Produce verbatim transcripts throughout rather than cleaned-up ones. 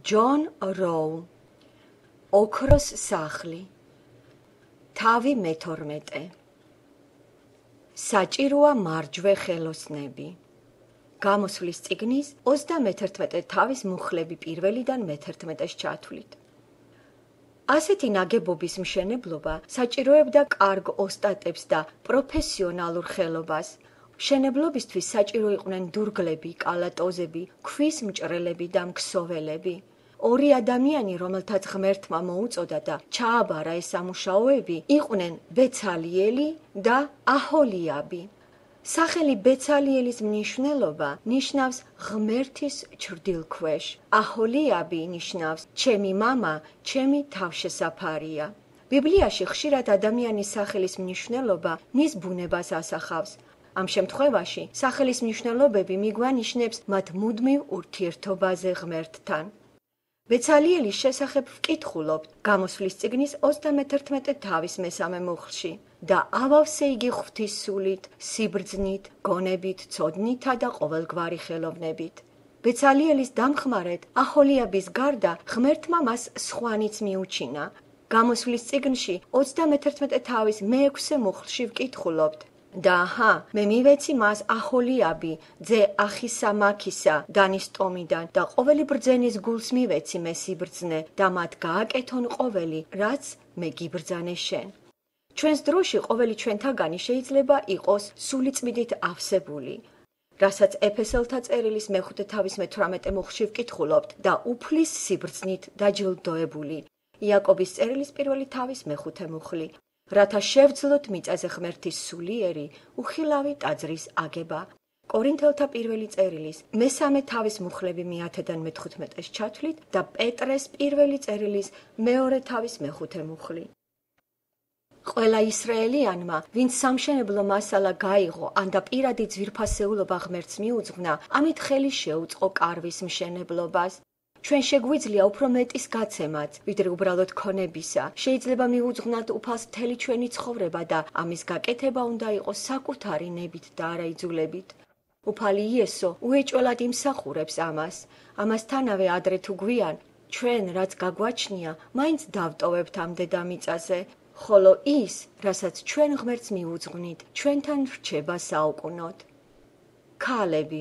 ჯონ როუ, ოქროს სახლი, თავი მეთორმეტე. საჭიროა მარჯვე ხელოსნები. გამოსვლის წიგნის ოცდამეთერთმეტე თავის მუხლები პირველიდან მეთერთმეტეს ჩათვლით. ასეთი ნაგებობის მშენებლობა საჭიროებდა კარგ ოსტატებს და პროფესიონალურ ხელობას. მშენებლობისთვის საჭირო იყვნენ დურგლები, კალატოზები, ქვის მჭრელები და მქსოველები. ორი ადამიანი, რომელთაც ღმერთმა მოუწოდა და ჩააბარა ეს სამუშაოები, იყვნენ ბეცალიელი და აჰოლიაბი. სახელი ბეცალიელის მნიშვნელობა ნიშნავს ღმერთის ჩრდილქვეშ. აჰოლიაბი ნიშნავს ჩემი მამა, ჩემი თავშესაფარია. ბიბლიაში ხშირად ადამიანის სახელის მნიშვნელობა მის ბუნებას ასახავს. ამ შემთხვევაში სახელის მნიშვნელობები მიგვანიშნებს მათ მუდმივ ურთიერთობაზე ღმერთთან. ბეცალieლის შესახებ ვკითხულობთ გამოსვლის წიგნის ოცდამეთერთმეტე თავის მესამე მუხლში და ავავსე იგი ღვთის სულით, სიბრძნით, გონებით, ცოდნითა და ყოველგვარი ხელოვნებით. ბეცალieლის დამხმარედ აჰოლიაბის გარდა ღმერთმა მას სხვანიც მიუჩინა. გამოსვლის წიგნში ოცდამეთერთმეტე თავის მეექვსე მუხლში ვკითხულობთ და აჰა, მე მივეცი მას აჰოლიაბი, ძე ახისამაქისა, დანის ტომიდან და ყოველი ბრძენის გულს მივეცი მე სიბრძნე და მათ გააკეთონ ყოველი, რაც მე გიბრძანე შენ. ჩვენს დროში ყოველი ჩვენთაგანი შეიძლება იყოს სულიწმიდით ავსებული, რასაც ეფესელთა წერილის მეხუთე თავის მეთვრამეტე მუხლში ვკითხულობთ და უფლის სიბრძნით დაჯილდოებული. იაკობის წერილის პირველი თავის მეხუთე მუხლი. რათა შევძლოთ მიწაზე ღმერთის სულიერი, უხილავი ტაძრის აგება. კორინთელთა პირველი წერილის მესამე თავის მუხლები მეათედან მეთხუთმეტეს ჩათვლით და პეტრეს პირველი წერილის მეორე თავის მეხუთე მუხლი. ყველა ისრაელიანმა, ვინც სამშენებლო მასალა გაიღო, ან და პირადი ძვირფასეულობა ღმერთს მიუძღვნა, ამით ხელი შეუწყო კარვის მშენებლობას. ჩვენ შეგვიძლია უფრო მეტის გაცემაც, ვიდრე უბრალოდ ქონებისა. შეიძლება მივუძღვნათ უფალს მთელი ჩვენი ცხოვრება და ამის გაკეთება უნდა იყოს საკუთარი ნებით და არა იძულებით. უფალი იესო უეჭველად იმსახურებს ამას. ამასთანავე ადრე თუ გვიან, ჩვენ რაც გაგვაჩნია, მაინც დავტოვებთ ამ დედამიწაზე, ხოლო ის, რასაც ჩვენ ღმერთს მივუძღვნით, ჩვენთან რჩება საუკუნოდ. ქალები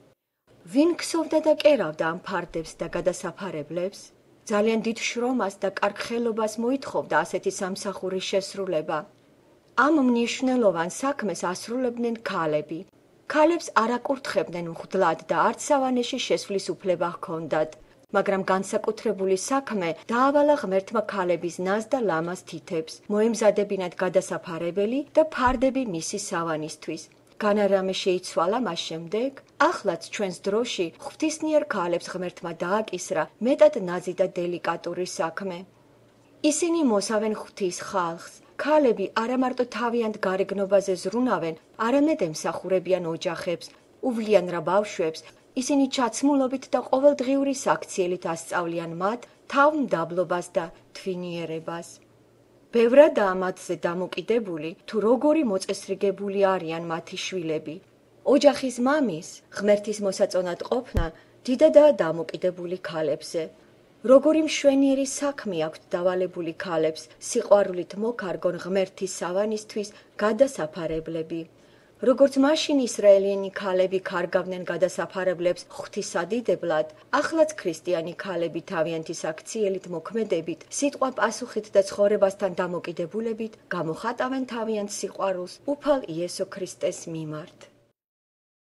ვინ ქსოვდა და კერავდა ამ ფარდებს და გადასაფარებლებს? ძალიან დიდ შრომას და კარგ ხელობას მოითხოვდა ასეთი სამსახურის შესრულება. ამ მნიშვნელოვან საქმეს ასრულებდნენ ქალები. ქალებს არ აკურთხებდნენ მღვდლად და არც სავანეში შესვლის უფლება ჰქონდათ, მაგრამ განსაკუთრებული საქმე დაავალა ღმერთმა ქალების ნაზ და ლამაზ თითებს, მოემზადებინათ გადასაფარებელი და ფარდები მისი სავანისთვის. განარამე შეიცვალა მას შემდეგ, ახლაც ჩვენს დროში ღვთისნიერ ქალებს ღმერთმა დააკისრა მეტად ნაზი და დელიკატური საქმე. ისინი მოსავენ ღვთის ხალხს. ქალები არა მარტო თავიანთ გარეგნობაზე ზრუნავენ, არამედ ემსახურებიან ოჯახებს, უვლიან რა ბავშვებს, ისინი ჩაცმულობით და ყოველდღიური საქციელით ასწავლიან მათ თავმდაბლობას და თვინიერებას. ბევრადაა მათზე დამოკიდებული, თუ როგორი მოწესრიგებული არიან მათი შვილები. ოჯახის მამის, ღმერთის მოსაწონად ყოფნა, დიდადაა დამოკიდებული ქალებზე. როგორი მშვენიერი საქმე აქვთ დავალებული ქალებს, სიყვარულით მოკარგონ ღმერთის სავანისთვის გადასაფარებლები. როგორც მაშინ ისრაელიენი ქალები ქარგავდნენ გადასაფარებლებს ღვთისადიდებლად, ახლაც ქრისტიანი ქალები თავიანთი საქციელით მოქმედებით, სიტყვა პასუხით და ცხოვრებასთან დამოკიდებულებით გამოხატავენ თავიანთ სიყვარულს უფალ იესო ქრისტეს მიმართ.